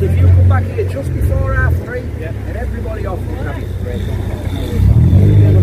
So if you come back here just before 3:30, and everybody off will have a great